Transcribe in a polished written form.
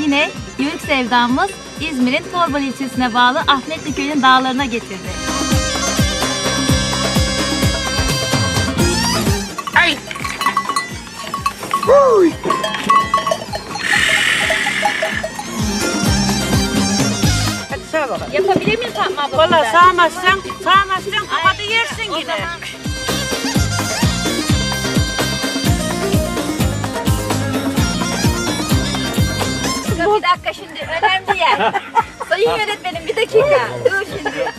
yine yörük sevdamız İzmir'in Torbalı ilçesine bağlı Ahmetli köyünün dağlarına getirdi. Ay! Hadi sağ bakalım. Yapabilir miyim Fatma abla? Valla sağmazsan kapadı yersin yine. Bir dakika şimdi önemli yer. Sayın yönetmenim bir dakika. Dur şimdi.